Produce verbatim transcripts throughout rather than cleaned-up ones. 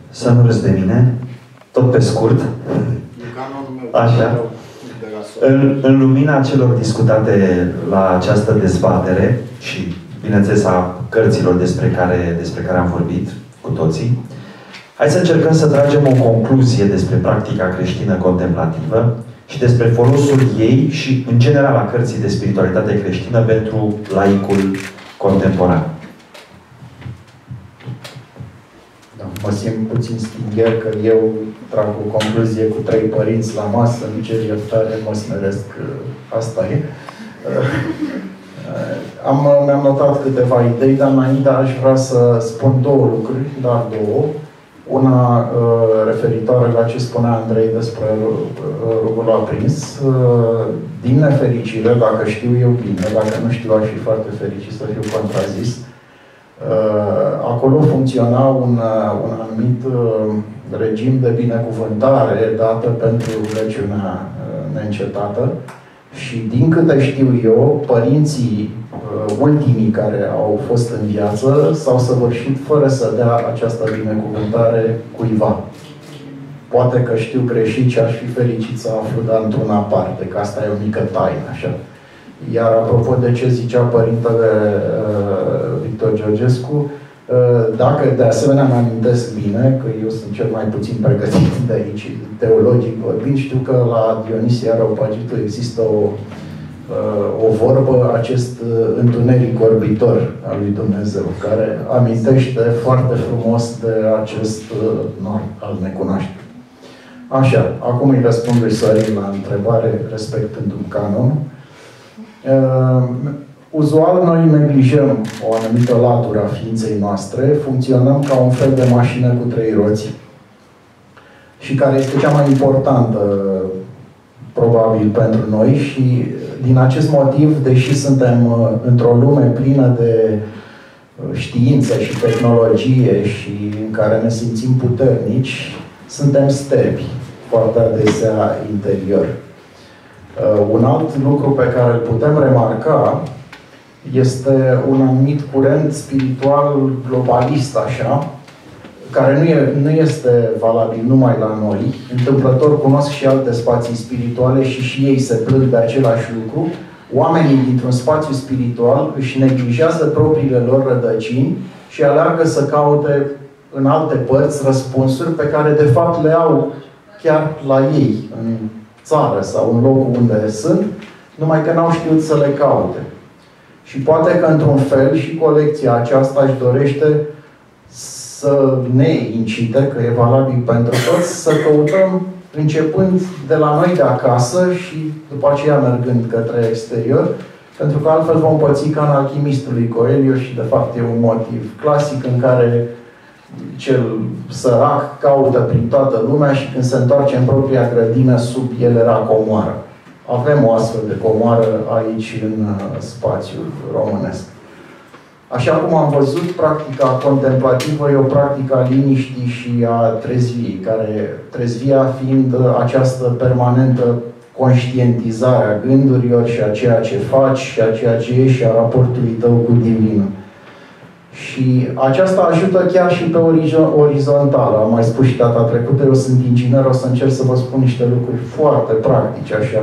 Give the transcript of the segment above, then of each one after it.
Să nu râzi de mine, tot pe scurt. Așa. În, în lumina celor discutate la această dezbatere și, bineînțeles, a cărților despre care, despre care am vorbit cu toții, hai să încercăm să tragem o concluzie despre practica creștină contemplativă și despre folosul ei și, în general, a cărții de spiritualitate creștină pentru laicul contemporan. Da, mă simt puțin stingher că eu trag o concluzie cu trei părinți la masă, îmi cer iertare, mă smeresc, asta e. Am, mi-am notat câteva idei, dar înainte aș vrea să spun două lucruri, dar două. Una uh, referitoare la ce spunea Andrei despre uh, rugul aprins. Uh, din nefericire, dacă știu eu bine, dacă nu știu, aș fi foarte fericit să fiu contrazis. Uh, acolo funcționa un, uh, un anumit uh, regim de binecuvântare dată pentru rugăciunea uh, neîncetată. Și din câte știu eu, părinții uh, ultimii care au fost în viață s-au săvârșit fără să dea această binecuvântare cuiva. Poate că știu greșit și aș fi fericit să aflu, dar într-una parte, că asta e o mică taină, așa. Iar apropo de ce zicea părintele uh, Victor Georgescu, uh, dacă de asemenea mă amintesc bine, că eu sunt cel mai puțin pregătit de aici, teologic vorbind, știu că la Dionisie Areopagitul există o, uh, o vorbă, acest uh, întuneric orbitor al lui Dumnezeu, care amintește foarte frumos de acest uh, nor al necunoașterii. Așa, acum îi răspund lui Sorin la întrebare, respectându-mi canonul. Uh, uzual noi neglijăm o anumită latură a ființei noastre, funcționăm ca un fel de mașină cu trei roți și care este cea mai importantă probabil pentru noi și din acest motiv, deși suntem uh, într-o lume plină de uh, știință și tehnologie și în care ne simțim puternici, suntem sterbi foarte adesea interior. Uh, un alt lucru pe care îl putem remarca este un anumit curent spiritual globalist, așa, care nu, e, nu este valabil numai la noi. Întâmplător cunosc și alte spații spirituale și și ei se plâng de același lucru. Oamenii dintr-un spațiu spiritual își neglijează propriile lor rădăcini și aleargă să caute în alte părți răspunsuri pe care de fapt le au chiar la ei, în țară sau în locul unde sunt, numai că n-au știut să le caute. Și poate că, într-un fel, și colecția aceasta își dorește să ne incite, că e valabil pentru toți, să căutăm începând de la noi de acasă și după aceea mergând către exterior, pentru că altfel vom păți ca în Alchimistul lui Coelho și, de fapt, e un motiv clasic în care cel sărac caută prin toată lumea și când se întoarce în propria grădină, sub el era comoară. Avem o astfel de comoară aici în spațiul românesc. Așa cum am văzut, practica contemplativă e o practică a liniștii și a trezviei, care, trezvia fiind această permanentă conștientizare a gândurilor și a ceea ce faci și a ceea ce ești și a raportului tău cu Divinul. Și aceasta ajută chiar și pe orizontală. Am mai spus și data trecută, eu sunt inginer, o să încerc să vă spun niște lucruri foarte practice, așa.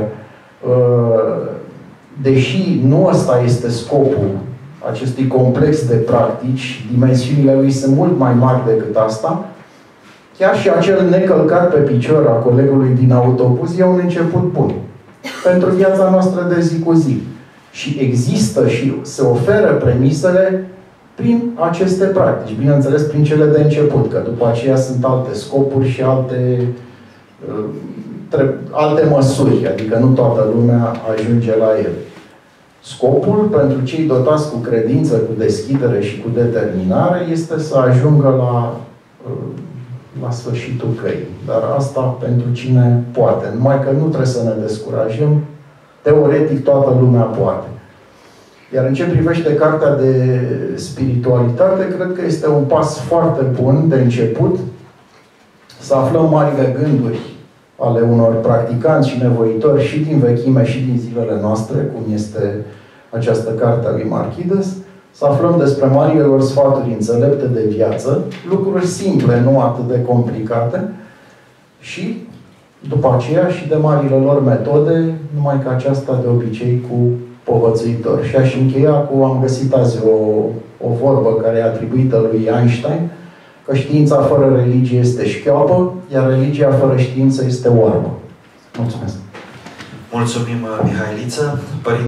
Deși nu ăsta este scopul acestui complex de practici, dimensiunile lui sunt mult mai mari decât asta, chiar și acel necălcat pe picior a colegului din autobuz e un început bun pentru viața noastră de zi cu zi. Și există și se oferă premisele prin aceste practici. Bineînțeles, prin cele de început, că după aceea sunt alte scopuri și alte, uh, alte măsuri, adică nu toată lumea ajunge la ele. Scopul pentru cei dotați cu credință, cu deschidere și cu determinare este să ajungă la, uh, la sfârșitul căii. Dar asta pentru cine poate. Numai că nu trebuie să ne descurajăm. Teoretic, toată lumea poate. Iar în ce privește cartea de spiritualitate, cred că este un pas foarte bun de început să aflăm marile gânduri ale unor practicanți și nevoitori și din vechime și din zilele noastre, cum este această carte a lui Marchides, Să aflăm despre marile lor sfaturi înțelepte de viață, lucruri simple, nu atât de complicate, și după aceea și de marile lor metode, numai că aceasta de obicei cu povățuitor. Și aș încheia cu, am găsit azi o, o vorbă care e atribuită lui Einstein, că știința fără religie este șchioapă, iar religia fără știință este oarbă. Mulțumesc! Mulțumim, Mihailiță. Părinte